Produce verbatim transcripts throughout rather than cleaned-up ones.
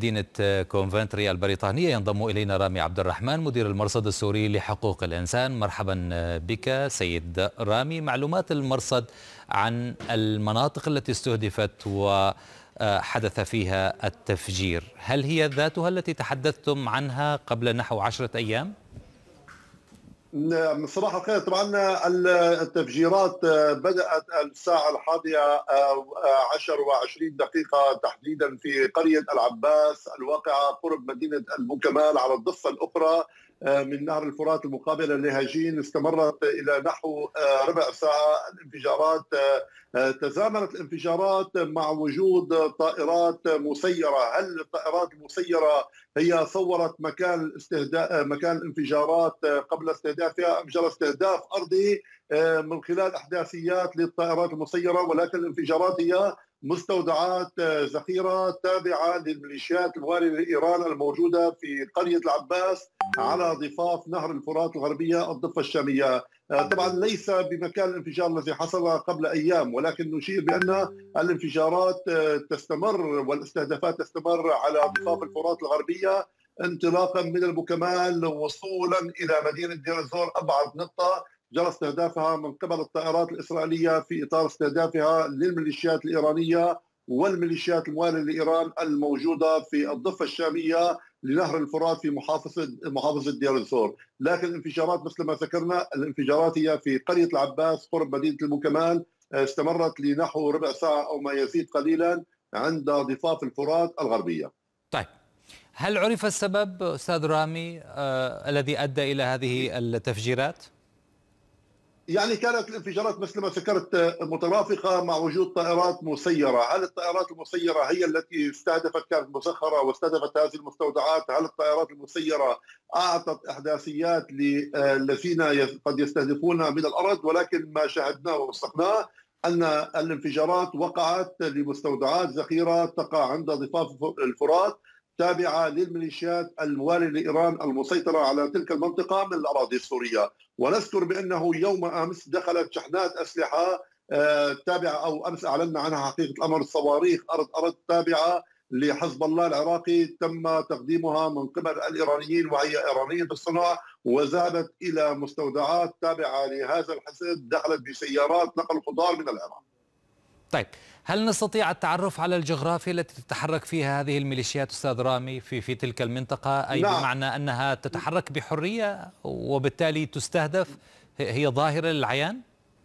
مدينة كونفنتري البريطانية ينضم إلينا رامي عبد الرحمن مدير المرصد السوري لحقوق الإنسان. مرحبا بك سيد رامي. معلومات المرصد عن المناطق التي استهدفت وحدث فيها التفجير، هل هي ذاتها التي تحدثتم عنها قبل نحو عشرة أيام؟ نعم صباح الخير. طبعا التفجيرات بدأت الساعة الحادية عشر وعشرين دقيقة تحديدا في قرية العباس الواقعة قرب مدينة البوكمال على الضفة الأخرى من نهر الفرات المقابلة لهجين. استمرت إلى نحو ربع ساعة الانفجارات. تزامنت الانفجارات مع وجود طائرات مسيرة. هل الطائرات المسيرة هي صورت مكان الاستهداف مكان الانفجارات قبل استهدافها أم جرى استهداف أرضي من خلال إحداثيات للطائرات المسيرة؟ ولكن الانفجارات هي مستودعات ذخيرة تابعة للميليشيات الموالية لإيران الموجودة في قرية العباس على ضفاف نهر الفرات الغربية الضفة الشامية. طبعا ليس بمكان الانفجار الذي حصل قبل أيام، ولكن نشير بأن الانفجارات تستمر والاستهدافات تستمر على ضفاف الفرات الغربية انطلاقا من البوكمال وصولا إلى مدينة دير الزور. أبعد نقطة جرى استهدافها من قبل الطائرات الإسرائيلية في إطار استهدافها للميليشيات الإيرانية والميليشيات الموالية لإيران الموجودة في الضفة الشامية لنهر الفرات في محافظة محافظة دير الزور. لكن الانفجارات مثل ما ذكرنا الانفجارات هي في قرية العباس قرب مدينة البوكمال، استمرت لنحو ربع ساعة أو ما يزيد قليلا عند ضفاف الفرات الغربية. طيب، هل عرف السبب أستاذ رامي آه الذي أدى إلى هذه التفجيرات؟ يعني كانت الانفجارات مثل ما ذكرت مترافقة مع وجود طائرات مسيرة. هل الطائرات المسيرة هي التي استهدفت كانت مسخرة واستهدفت هذه المستودعات؟ هل الطائرات المسيرة أعطت إحداثيات للذين قد يستهدفون من الأرض؟ ولكن ما شاهدناه ووثقناه أن الانفجارات وقعت لمستودعات ذخيرة تقع عند ضفاف الفرات تابعة للميليشيات الموالية لإيران المسيطرة على تلك المنطقة من الأراضي السورية. ونذكر بأنه يوم أمس دخلت شحنات أسلحة تابعة أو أمس أعلنا عنها حقيقة الأمر صواريخ أرض أرض تابعة لحزب الله العراقي تم تقديمها من قبل الإيرانيين وهي إيرانية الصنع، وذهبت إلى مستودعات تابعة لهذا الحزب دخلت بسيارات نقل خضار من العراق. طيب، هل نستطيع التعرف على الجغرافيا التي تتحرك فيها هذه الميليشيات أستاذ رامي في في تلك المنطقة؟ أي نعم. بمعنى أنها تتحرك بحرية وبالتالي تستهدف، هي ظاهرة للعيان؟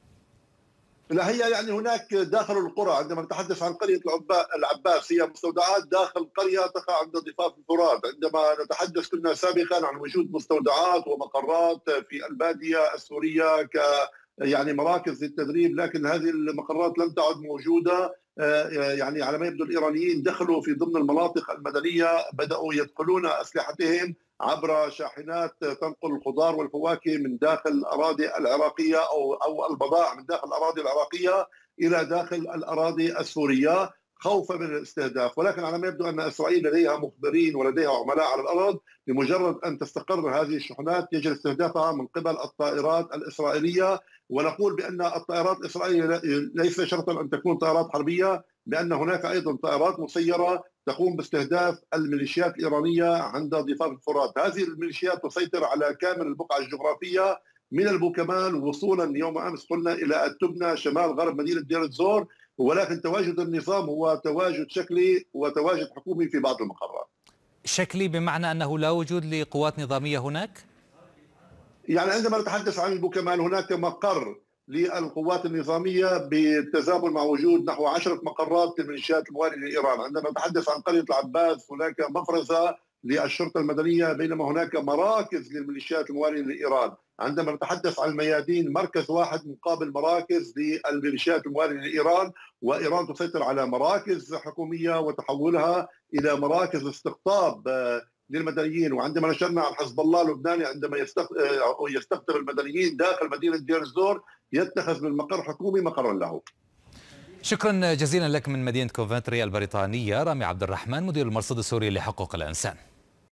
لا، هي يعني هناك داخل القرى. عندما نتحدث عن قرية العباس هي مستودعات داخل القرية تقع عند ضفاف الفرات. عندما نتحدث كنا سابقا عن وجود مستودعات ومقرات في البادية السورية ك يعني مراكز للتدريب، لكن هذه المقرات لم تعد موجودة. يعني على ما يبدو الإيرانيين دخلوا في ضمن المناطق المدنية، بدأوا يدخلون أسلحتهم عبر شاحنات تنقل الخضار والفواكه من داخل الأراضي العراقية أو أو البضائع من داخل الأراضي العراقية إلى داخل الأراضي السورية خوفا من الاستهداف. ولكن على ما يبدو أن إسرائيل لديها مخبرين ولديها عملاء على الأرض، بمجرد أن تستقر هذه الشحنات يجري استهدافها من قبل الطائرات الإسرائيلية. ونقول بأن الطائرات الإسرائيلية ليس شرطا أن تكون طائرات حربية، بأن هناك أيضا طائرات مسيرة تقوم باستهداف الميليشيات الإيرانية عند ضفاف الفرات. هذه الميليشيات تسيطر على كامل البقعة الجغرافية من البوكمال وصولا يوم أمس قلنا إلى التبنى شمال غرب مدينة دير الزور. ولكن تواجد النظام هو تواجد شكلي وتواجد حكومي في بعض المقرات. شكلي بمعنى أنه لا وجود لقوات نظامية هناك؟ يعني عندما نتحدث عن البوكمال هناك مقر للقوات النظامية بالتزامن مع وجود نحو عشرة مقرات للميليشيات الموالية لإيران. عندما نتحدث عن قرية العباس هناك مفرزة للشرطة المدنية، بينما هناك مراكز للميليشيات الموالية لإيران. عندما نتحدث عن الميادين مركز واحد مقابل مراكز للميليشيات الموالية لإيران، وإيران تسيطر على مراكز حكومية وتحولها إلى مراكز استقطاب للمدنيين. وعندما نشرنا عن حزب الله اللبناني عندما يستقطب المدنيين داخل مدينة دير الزور يتخذ من مقر حكومي مقرا له. شكرا جزيلا لك من مدينة كونفنتري البريطانية رامي عبد الرحمن مدير المرصد السوري لحقوق الإنسان.